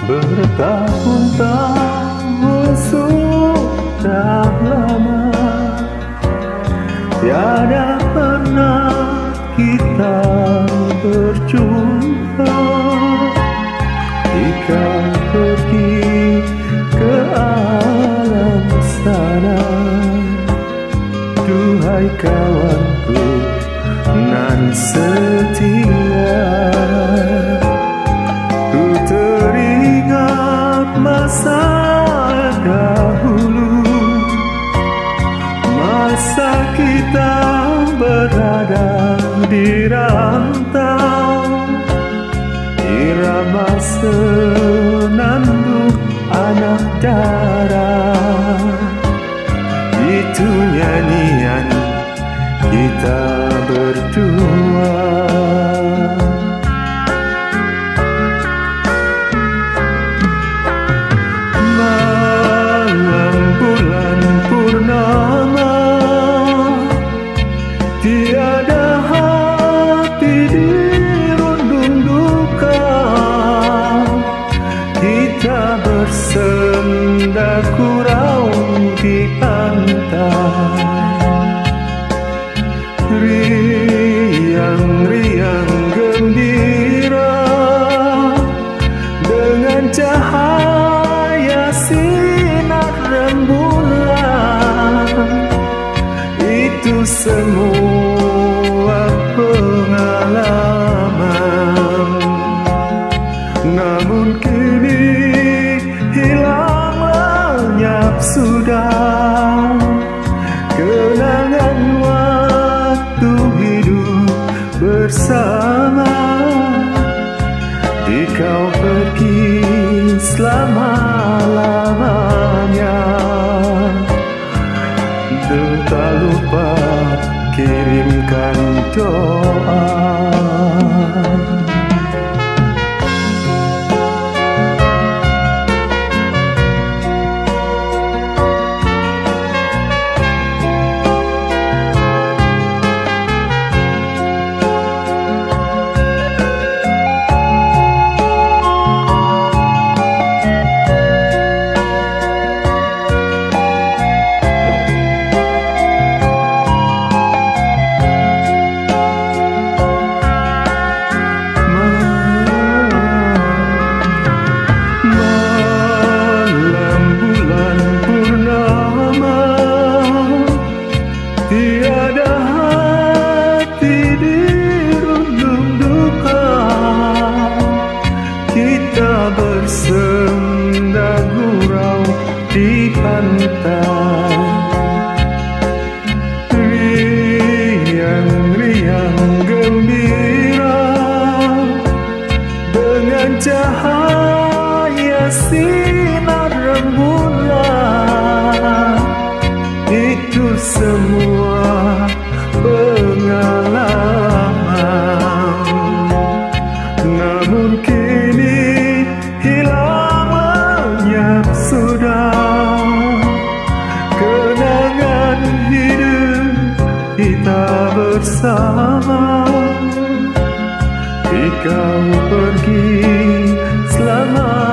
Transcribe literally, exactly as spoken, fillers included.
Bertahun-tahun sudah lama tiada pernah kita berjumpa. Jika pergi ke alam sana, duhai kawanku nan setia, ku teringat masa dahulu, masa kita berada di rantau, irama senandung anak dara. Itu nyanyian kita berdua. Malam bulan purnama, tiada hati dirundung duka. Kita bersenda gurau di pantai, riang-riang gembira dengan cahaya sinar rembulan. Itu semua pengalaman, namun kini hilang lenyap sudah kenangan waktu hidup bersama. Di kau pergi selama-lamanya, tak lupa kirimkan doa. Tiada hati dirundung duka, kita bersenda gurau di pantai, riang-riang gembira dengan cahaya sinar rembulan. Itu semua pengalaman, namun kini hilang lenyap sudah kenangan hidup kita bersama. Di kau pergi selama